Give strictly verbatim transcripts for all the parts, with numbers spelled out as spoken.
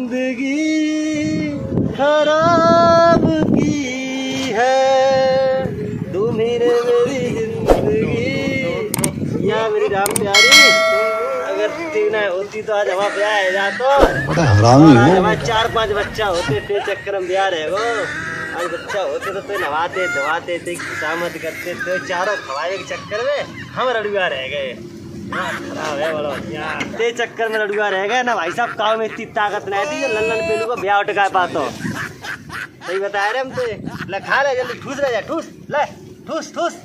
जिंदगी खराब की है तुम्हें मेरी जिंदगी या मेरी राम प्यारी। अगर तीन होती तो आज हमारा ब्याह है जातो। हमारे चार पांच बच्चा होते थे चक्कर में ब्याह रहे वो। आज बच्चा होते तो, तो नवाते धवाते थे शामत करते तो चारों खवाए के चक्कर में हम रड़ुआ रह गए। खराब है बोलो ते चक्कर में लड़ुआ रह गए ना भाई साहब। गाँव में इतनी ताकत नहीं थी जो लल्लन पेलू को ब्याह उठका पातो। सही बताया रे हम तो। ले खा ले जल्दी ठूस रह जा ठूस ले ठूस ठूस।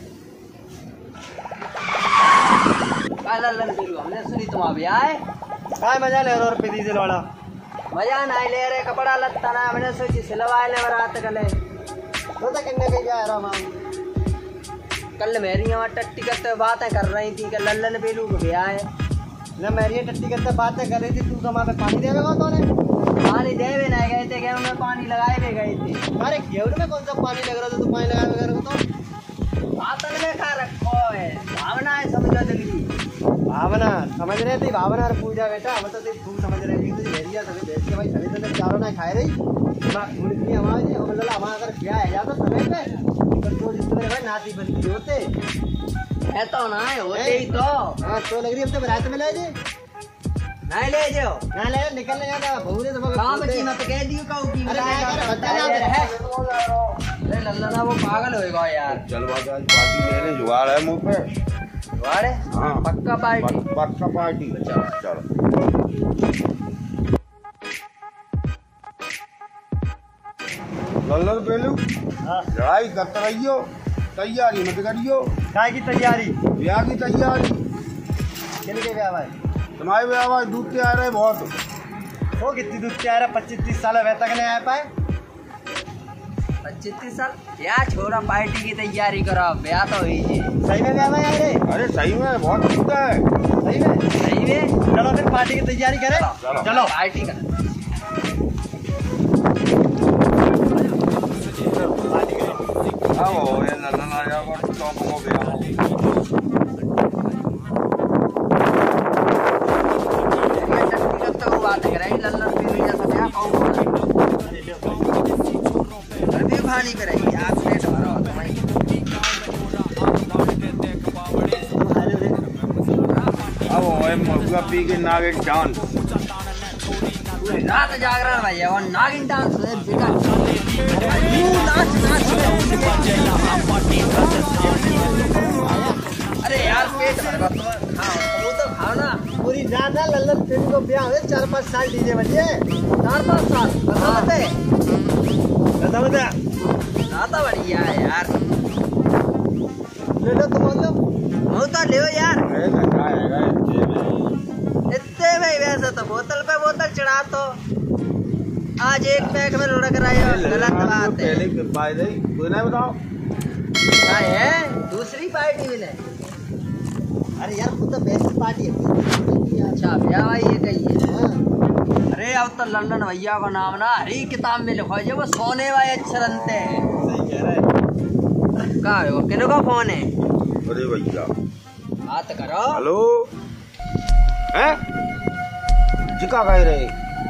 लल्लन पेलू हमने सुनी तुम ब्याह है काय मजा ले रहे रुपये डीजल वाला। मजा नहीं ले रहे कपड़ा लत्ता ना मैंने सोची सिलवाए ले बरात कले तो तक करने के जा रहा मैं। कल मेरी यहाँ टट्टी करते बातें कर रही थी कि लल्लन पेलू को ब्याह है ना। मेरी टट्टी करते बातें कर रही थी तू तो वहाँ पे पानी देगा तो ने पानी देवे नहीं गए थे गेहूं में पानी लगाए भी गए थे। अरे गेहूं में कौन सा पानी लग रहा था तू पानी लगाए वगैरह तो बातन में खा रखो है भावना है समझो जल्दी। भावना समझ रहे थे भावना और पूजा बेटा हम तो तू समझ रहे थे तुझे भेजिया सभी भेज के भाई सभी तो चारों ना खाए रही मुर्गी आवाज है मतलब हमारा अगर ब्याह है जाता समय पे तो जिस तरह भाई नाती बनती होते है तो ना होते ही तो। हाँ तो लग रही है अब तो रात में ले जे नहीं ले जाओ ना ले निकलने जाता भूरे तो काम की मत कह दियो कहू की अरे लल्ला वो पागल होएगा यार। चल बात आज पार्टी ले ले जुगाड़ है मुंह पे जुगाड़ है। हाँ पक्का पार्टी पक्का पार्टी। चल चल लल्लन पेलू लड़ाई करते रहियो तैयारी मत करियो। काय की तैयारी ब्याह की तैयारी किनके ब्याह भाई तुम्हारे ब्याह भाई दूध के आ रहे बहुत। वो कितनी दूध के आ रहा पच्चीस तीस साल अभी तक नहीं आ पाए। पच्चीस तीस साल क्या छोड़ा पार्टी की तैयारी करो ब्याह तो हुई जी। सही में ब्याह भाई अरे अरे सही में बहुत दूध है सही में सही में। चलो फिर पार्टी की तैयारी करें चलो चलो पार्टी कर आओ ये लल्लन आ जाओ टॉप हो गया। बात करें लल्लन पेलू जैसा ब्याह कहूँ भानी करेंगे आप प्लेट भरो अब ओए मौका पी के नागिन डांस रात जागरण भैया और नागिन डांस बेटा नाच नाच। अरे यार पेट भर खाओ तो खाओ ना पूरी जान है लल्लन पेलू को ब्याह हुए चार पाँच साल डीजे बजे चार पाँच साल बताते बता बता राता बढ़िया है यार। ले लो तुम लो हो तो ले यार है इतने में वैसे तो बोतल पे बोतल चढ़ा तो आज एक पैक में लुढ़क रहे हो गलत बात है। पहले बाय दे कोई नहीं बताओ क्या है दूसरी पार्टी मिले। अरे यार खुद तो बेस्ट पार्टी है। अच्छा भैया भाई ये कही है। हाँ। अरे अब तो लल्लन भैया का नाम ना हरी किताब में लिखा है वो सोने वाले अक्षरंते हैं। सही कह रहा है। कहाँ है वो किनो का फोन है। अरे भैया बात करो। हेलो हैं जिका कह रहे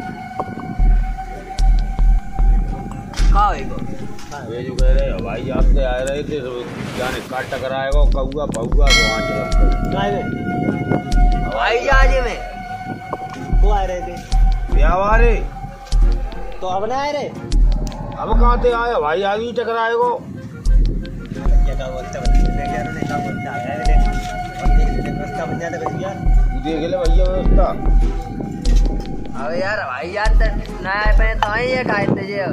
कहाँ है वो वे जो कह रहे हवाई जहाज से आ रहे थे तो जाने काट टकराएगा कौआ पौआ तो वहाँ चला हवाई जहाज में वो आ रहे थे ब्याह वाले तो अब ना आए रे। अब कहाँ से आए हवाई जहाज ही टकराएगा। क्या बोलते हैं क्या बोलते हैं व्यवस्था बन जाता भैया तू देख ले भैया व्यवस्था। अब यार हवाई जहाज तो ना आए पे तो ही है काहे तेजे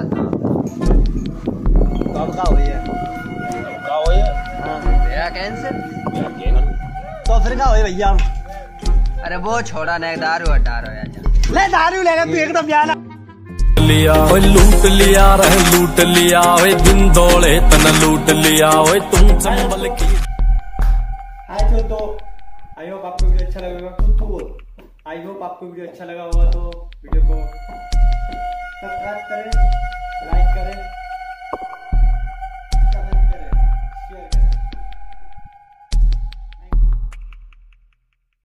तो अब क्या हुई है क्या हो ये भैया कैंसिल। तो फिर क्या हुई भैया। अरे वो छोड़ा नहीं दारू हटा रहा यार ले दारू लेगा तू एकदम ब्याह लिया ओए लूट लिया रहे लूट लिया ओए दिन दौड़े तन लूट लिया ओए तुम संभल की। हाय तो आई होप आपको वीडियो अच्छा लगेगा। आई होप आपको वीडियो अच्छा लगा होगा तो वीडियो को